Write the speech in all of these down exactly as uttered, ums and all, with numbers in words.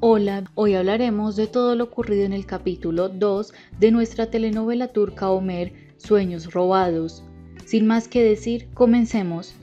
Hola, hoy hablaremos de todo lo ocurrido en el capítulo dos de nuestra telenovela turca Ömer, Sueños robados. Sin más que decir, comencemos.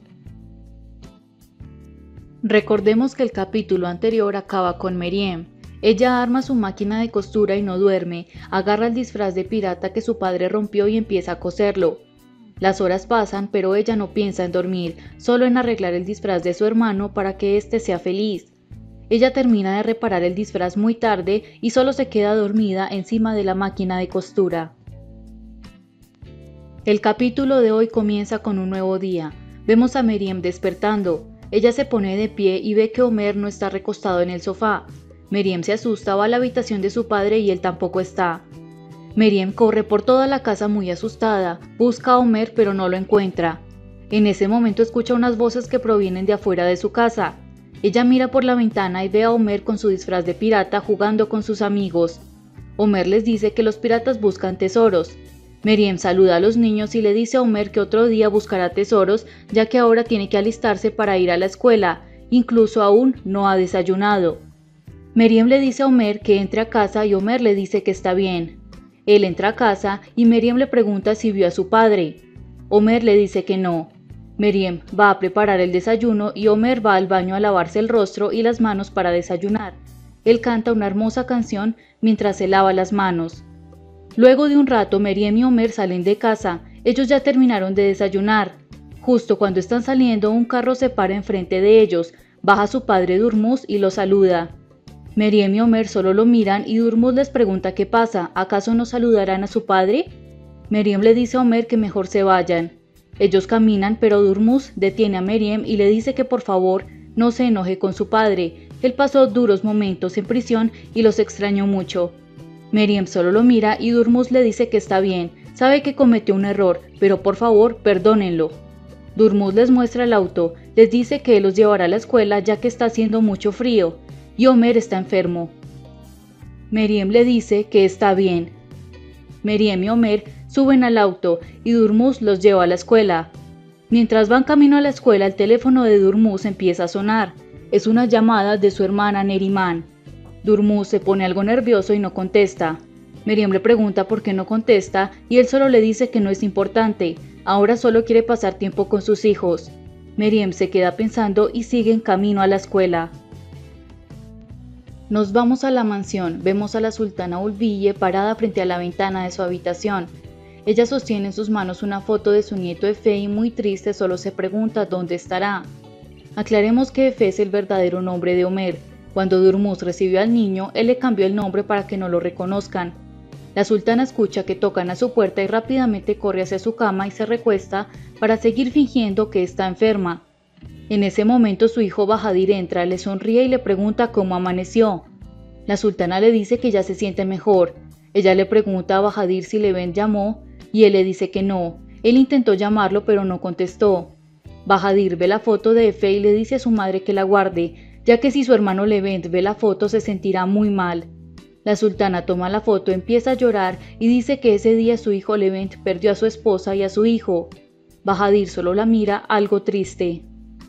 Recordemos que el capítulo anterior acaba con Meryem. Ella arma su máquina de costura y no duerme, agarra el disfraz de pirata que su padre rompió y empieza a coserlo. Las horas pasan, pero ella no piensa en dormir, solo en arreglar el disfraz de su hermano para que éste sea feliz. Ella termina de reparar el disfraz muy tarde y solo se queda dormida encima de la máquina de costura. El capítulo de hoy comienza con un nuevo día. Vemos a Meryem despertando. Ella se pone de pie y ve que Ömer no está recostado en el sofá. Meryem se asusta, va a la habitación de su padre y él tampoco está. Meryem corre por toda la casa muy asustada, busca a Ömer pero no lo encuentra. En ese momento escucha unas voces que provienen de afuera de su casa. Ella mira por la ventana y ve a Ömer con su disfraz de pirata jugando con sus amigos. Ömer les dice que los piratas buscan tesoros. Meryem saluda a los niños y le dice a Ömer que otro día buscará tesoros, ya que ahora tiene que alistarse para ir a la escuela, incluso aún no ha desayunado. Meryem le dice a Ömer que entre a casa y Ömer le dice que está bien. Él entra a casa y Meryem le pregunta si vio a su padre. Ömer le dice que no. Meryem va a preparar el desayuno y Ömer va al baño a lavarse el rostro y las manos para desayunar. Él canta una hermosa canción mientras se lava las manos. Luego de un rato, Meryem y Ömer salen de casa. Ellos ya terminaron de desayunar. Justo cuando están saliendo, un carro se para enfrente de ellos. Baja su padre Durmuz y lo saluda. Meryem y Ömer solo lo miran y Durmuz les pregunta qué pasa. ¿Acaso no saludarán a su padre? Meryem le dice a Ömer que mejor se vayan. Ellos caminan, pero Durmuz detiene a Meryem y le dice que por favor no se enoje con su padre. Él pasó duros momentos en prisión y los extrañó mucho. Meryem solo lo mira y Durmuz le dice que está bien, sabe que cometió un error, pero por favor perdónenlo. Durmuz les muestra el auto, les dice que él los llevará a la escuela ya que está haciendo mucho frío, y Ömer está enfermo. Meryem le dice que está bien. Meryem y Ömer suben al auto y Durmuz los lleva a la escuela. Mientras van camino a la escuela, el teléfono de Durmuz empieza a sonar. Es una llamada de su hermana Neriman. Durmuz se pone algo nervioso y no contesta. Meryem le pregunta por qué no contesta y él solo le dice que no es importante, ahora solo quiere pasar tiempo con sus hijos. Meryem se queda pensando y sigue en camino a la escuela. Nos vamos a la mansión, vemos a la sultana Ulviye parada frente a la ventana de su habitación. Ella sostiene en sus manos una foto de su nieto Efe y muy triste solo se pregunta dónde estará. Aclaremos que Efe es el verdadero nombre de Ömer. Cuando Durmuz recibió al niño, él le cambió el nombre para que no lo reconozcan. La sultana escucha que tocan a su puerta y rápidamente corre hacia su cama y se recuesta para seguir fingiendo que está enferma. En ese momento su hijo Bahadir entra, le sonríe y le pregunta cómo amaneció. La sultana le dice que ya se siente mejor. Ella le pregunta a Bahadir si Levent llamó y él le dice que no. Él intentó llamarlo pero no contestó. Bahadir ve la foto de Efe y le dice a su madre que la guarde, ya que si su hermano Levent ve la foto se sentirá muy mal. La sultana toma la foto, empieza a llorar y dice que ese día su hijo Levent perdió a su esposa y a su hijo. Bahadir solo la mira algo triste.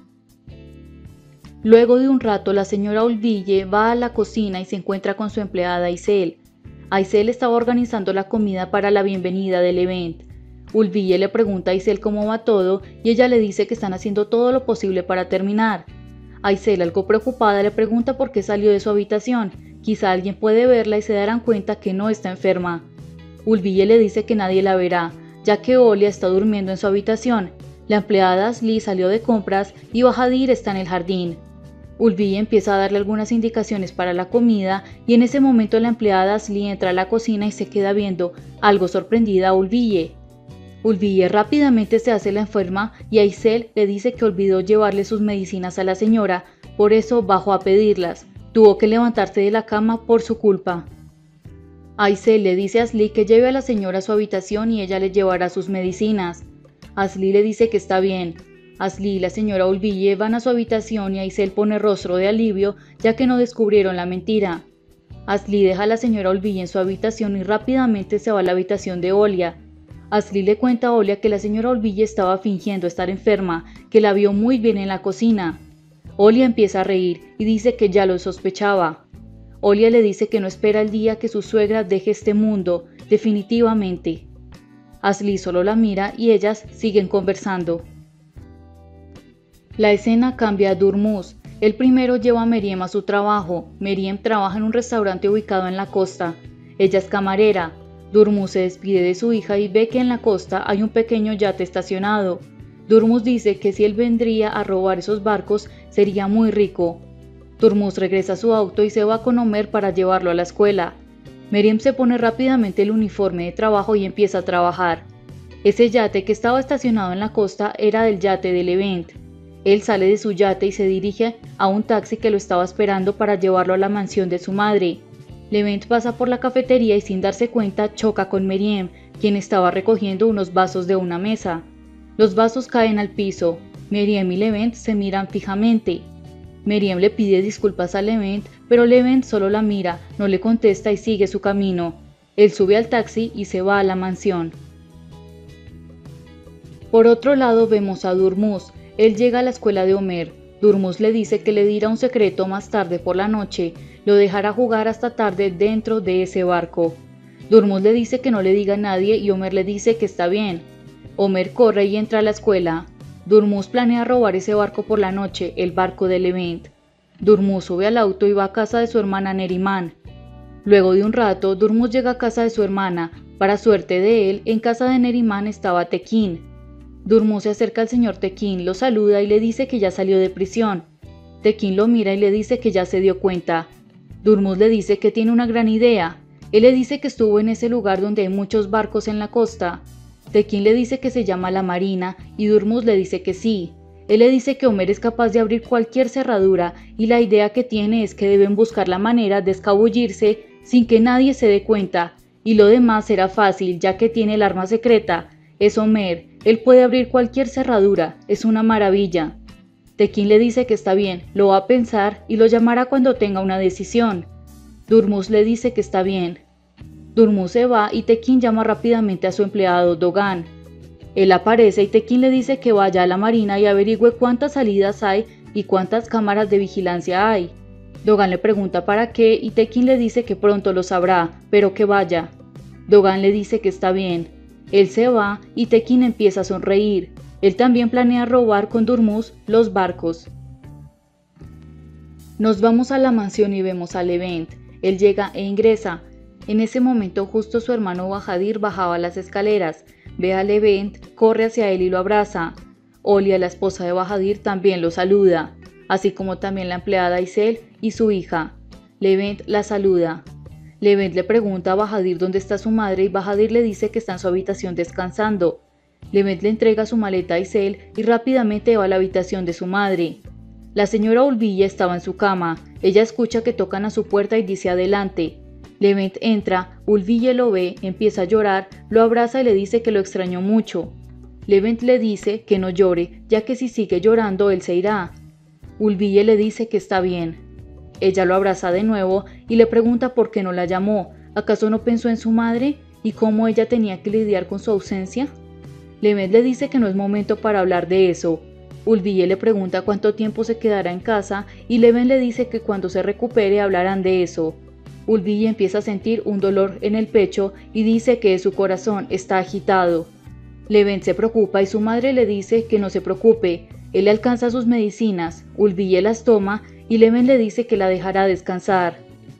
Luego de un rato, la señora Ulviye va a la cocina y se encuentra con su empleada Aysel. Aysel estaba organizando la comida para la bienvenida de Levent. Ulviye le pregunta a Aysel cómo va todo y ella le dice que están haciendo todo lo posible para terminar. Aysel, algo preocupada, le pregunta por qué salió de su habitación. Quizá alguien puede verla y se darán cuenta que no está enferma. Ulviye le dice que nadie la verá, ya que Olia está durmiendo en su habitación. La empleada Asli salió de compras y Bahadir está en el jardín. Ulviye empieza a darle algunas indicaciones para la comida y en ese momento la empleada Asli entra a la cocina y se queda viendo, algo sorprendida, a Ulviye. Ulviye rápidamente se hace la enferma y Aysel le dice que olvidó llevarle sus medicinas a la señora, por eso bajó a pedirlas. Tuvo que levantarse de la cama por su culpa. Aysel le dice a Asli que lleve a la señora a su habitación y ella le llevará sus medicinas. Asli le dice que está bien. Asli y la señora Ulviye van a su habitación y Aysel pone rostro de alivio ya que no descubrieron la mentira. Asli deja a la señora Ulviye en su habitación y rápidamente se va a la habitación de Olia. Asli le cuenta a Olia que la señora Ulviye estaba fingiendo estar enferma, que la vio muy bien en la cocina. Olia empieza a reír y dice que ya lo sospechaba. Olia le dice que no espera el día que su suegra deje este mundo, definitivamente. Ashley solo la mira y ellas siguen conversando. La escena cambia a Durmuz. El primero lleva a Meriem a su trabajo. Meriem trabaja en un restaurante ubicado en la costa. Ella es camarera. Durmuz se despide de su hija y ve que en la costa hay un pequeño yate estacionado. Durmuz dice que si él vendría a robar esos barcos sería muy rico. Durmuz regresa a su auto y se va con Omer para llevarlo a la escuela. Meriem se pone rápidamente el uniforme de trabajo y empieza a trabajar. Ese yate que estaba estacionado en la costa era del yate de Levent. Él sale de su yate y se dirige a un taxi que lo estaba esperando para llevarlo a la mansión de su madre. Levent pasa por la cafetería y sin darse cuenta choca con Meriem, quien estaba recogiendo unos vasos de una mesa. Los vasos caen al piso. Meriem y Levent se miran fijamente. Meriem le pide disculpas a Levent, pero Levent solo la mira, no le contesta y sigue su camino. Él sube al taxi y se va a la mansión. Por otro lado vemos a Durmuz. Él llega a la escuela de Omer. Durmuz le dice que le dirá un secreto más tarde por la noche, lo dejará jugar hasta tarde dentro de ese barco. Durmuz le dice que no le diga a nadie y Omer le dice que está bien. Omer corre y entra a la escuela. Durmuz planea robar ese barco por la noche, el barco de Levent. Durmuz sube al auto y va a casa de su hermana Neriman. Luego de un rato, Durmuz llega a casa de su hermana. Para suerte de él, en casa de Neriman estaba Tekin. Durmuz se acerca al señor Tekin, lo saluda y le dice que ya salió de prisión. Tekin lo mira y le dice que ya se dio cuenta. Durmuz le dice que tiene una gran idea. Él le dice que estuvo en ese lugar donde hay muchos barcos en la costa. Tekin le dice que se llama la Marina y Durmuz le dice que sí. Él le dice que Omer es capaz de abrir cualquier cerradura y la idea que tiene es que deben buscar la manera de escabullirse sin que nadie se dé cuenta. Y lo demás será fácil ya que tiene el arma secreta. Es Omer. Él puede abrir cualquier cerradura, es una maravilla. Tekin le dice que está bien, lo va a pensar y lo llamará cuando tenga una decisión. Durmuz le dice que está bien. Durmuz se va y Tekin llama rápidamente a su empleado Dogan. Él aparece y Tekin le dice que vaya a la marina y averigüe cuántas salidas hay y cuántas cámaras de vigilancia hay. Dogan le pregunta para qué y Tekin le dice que pronto lo sabrá, pero que vaya. Dogan le dice que está bien. Él se va y Tekin empieza a sonreír. Él también planea robar con Durmuz los barcos. Nos vamos a la mansión y vemos a Levent. Él llega e ingresa. En ese momento justo su hermano Bahadir bajaba las escaleras. Ve a Levent, corre hacia él y lo abraza. Olia, la esposa de Bahadir, también lo saluda, así como también la empleada Isel y su hija. Levent la saluda. Levent le pregunta a Bahadir dónde está su madre y Bahadir le dice que está en su habitación descansando. Levent le entrega su maleta a Isel y rápidamente va a la habitación de su madre. La señora Ulville estaba en su cama. Ella escucha que tocan a su puerta y dice adelante. Levent entra, Ulville lo ve, empieza a llorar, lo abraza y le dice que lo extrañó mucho. Levent le dice que no llore, ya que si sigue llorando él se irá. Ulville le dice que está bien. Ella lo abraza de nuevo y le pregunta por qué no la llamó. ¿Acaso no pensó en su madre y cómo ella tenía que lidiar con su ausencia? Levent le dice que no es momento para hablar de eso. Ulville le pregunta cuánto tiempo se quedará en casa y Levent le dice que cuando se recupere hablarán de eso. Ulville empieza a sentir un dolor en el pecho y dice que su corazón está agitado. Levent se preocupa y su madre le dice que no se preocupe. Él le alcanza sus medicinas, Ulville las toma y Levent le dice que la dejará descansar.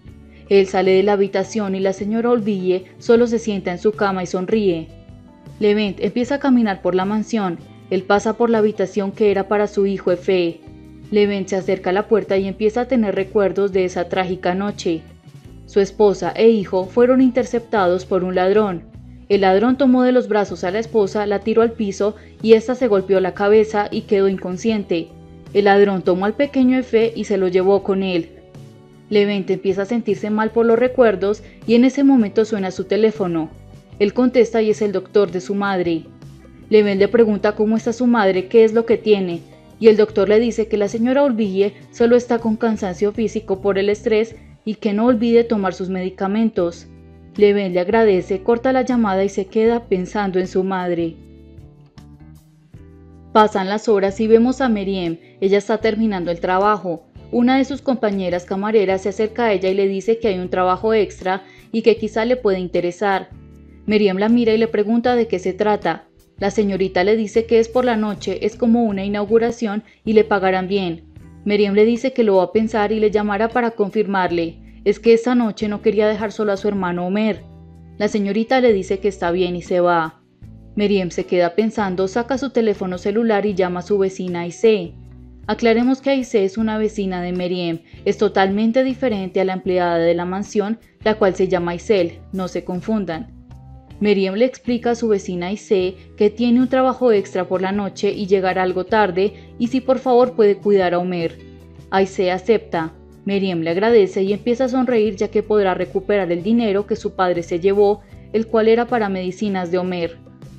Él sale de la habitación y la señora Ulville solo se sienta en su cama y sonríe. Levent empieza a caminar por la mansión. Él pasa por la habitación que era para su hijo Efe. Levent se acerca a la puerta y empieza a tener recuerdos de esa trágica noche. Su esposa e hijo fueron interceptados por un ladrón. El ladrón tomó de los brazos a la esposa, la tiró al piso y ésta se golpeó la cabeza y quedó inconsciente. El ladrón tomó al pequeño Efe y se lo llevó con él. Levent empieza a sentirse mal por los recuerdos y en ese momento suena su teléfono. Él contesta y es el doctor de su madre. Levent le pregunta cómo está su madre, qué es lo que tiene, y el doctor le dice que la señora Ulville solo está con cansancio físico por el estrés y que no olvide tomar sus medicamentos. Levent le agradece, corta la llamada y se queda pensando en su madre. Pasan las horas y vemos a Meriem. Ella está terminando el trabajo. Una de sus compañeras camareras se acerca a ella y le dice que hay un trabajo extra y que quizá le puede interesar. Miriam la mira y le pregunta de qué se trata. La señorita le dice que es por la noche, es como una inauguración y le pagarán bien. Miriam le dice que lo va a pensar y le llamará para confirmarle. Es que esta noche no quería dejar solo a su hermano Homer. La señorita le dice que está bien y se va. Miriam se queda pensando, saca su teléfono celular y llama a su vecina Aisee. Aclaremos que Aisee es una vecina de Miriam, es totalmente diferente a la empleada de la mansión, la cual se llama Aisel, no se confundan. Miriam le explica a su vecina Aisee que tiene un trabajo extra por la noche y llegará algo tarde y si por favor puede cuidar a Homer. Aisee acepta. Miriam le agradece y empieza a sonreír ya que podrá recuperar el dinero que su padre se llevó, el cual era para medicinas de Homer.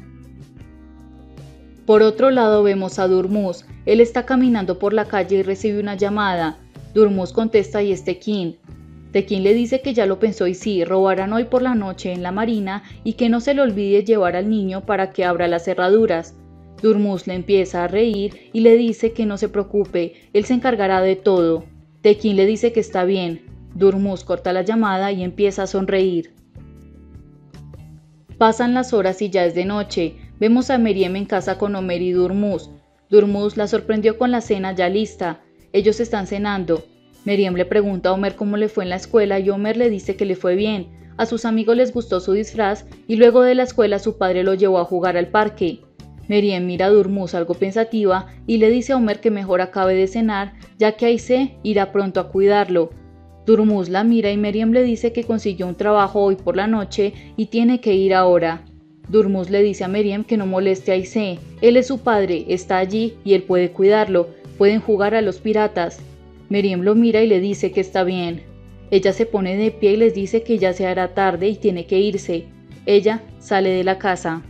Por otro lado vemos a Durmuz. Él está caminando por la calle y recibe una llamada. Durmuz contesta y es Tekin. Tekin le dice que ya lo pensó y sí, robarán hoy por la noche en la marina y que no se le olvide llevar al niño para que abra las cerraduras. Durmuz le empieza a reír y le dice que no se preocupe, él se encargará de todo. Tekin le dice que está bien. Durmuz corta la llamada y empieza a sonreír. Pasan las horas y ya es de noche. Vemos a Miriam en casa con Homer y Durmuz. Durmuz la sorprendió con la cena ya lista. Ellos están cenando. Miriam le pregunta a Homer cómo le fue en la escuela y Homer le dice que le fue bien. A sus amigos les gustó su disfraz y luego de la escuela su padre lo llevó a jugar al parque. Miriam mira a Durmuz algo pensativa y le dice a Homer que mejor acabe de cenar, ya que Aisee irá pronto a cuidarlo. Durmuz la mira y Miriam le dice que consiguió un trabajo hoy por la noche y tiene que ir ahora. Durmuz le dice a Miriam que no moleste a Aisee, él es su padre, está allí y él puede cuidarlo, pueden jugar a los piratas. Miriam lo mira y le dice que está bien. Ella se pone de pie y les dice que ya se hará tarde y tiene que irse. Ella sale de la casa.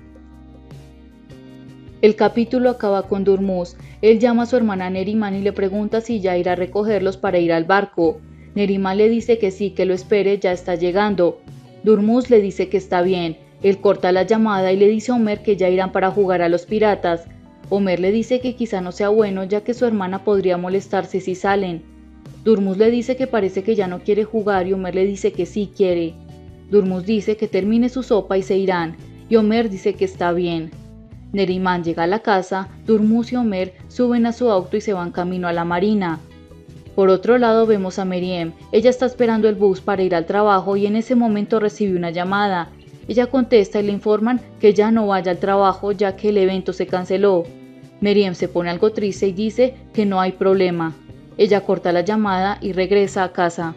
El capítulo acaba con Durmuz. Él llama a su hermana Neriman y le pregunta si ya irá a recogerlos para ir al barco. Neriman le dice que sí, que lo espere, ya está llegando. Durmuz le dice que está bien. Él corta la llamada y le dice a Homer que ya irán para jugar a los piratas. Homer le dice que quizá no sea bueno ya que su hermana podría molestarse si salen. Durmuz le dice que parece que ya no quiere jugar y Homer le dice que sí quiere. Durmuz dice que termine su sopa y se irán, y Homer dice que está bien. Neriman llega a la casa, Durmuz y Homer suben a su auto y se van camino a la marina. Por otro lado vemos a Miriam. Ella está esperando el bus para ir al trabajo y en ese momento recibe una llamada. Ella contesta y le informan que ya no vaya al trabajo ya que el evento se canceló. Miriam se pone algo triste y dice que no hay problema. Ella corta la llamada y regresa a casa.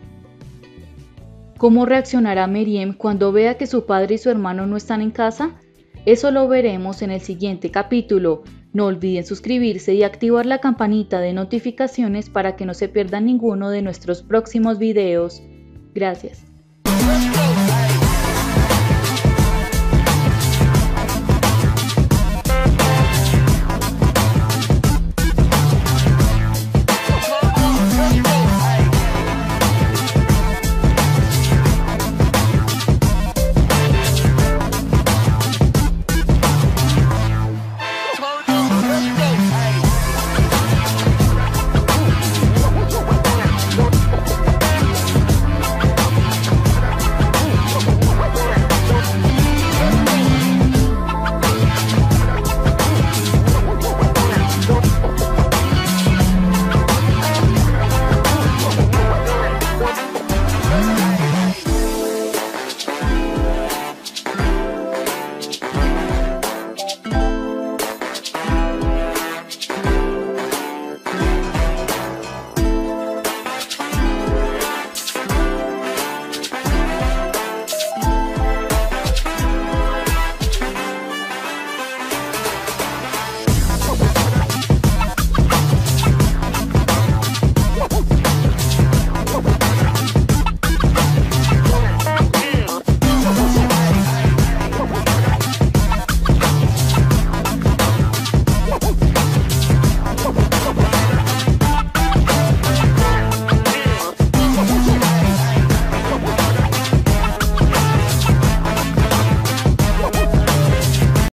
¿Cómo reaccionará Miriam cuando vea que su padre y su hermano no están en casa? Eso lo veremos en el siguiente capítulo. No olviden suscribirse y activar la campanita de notificaciones para que no se pierdan ninguno de nuestros próximos videos. Gracias.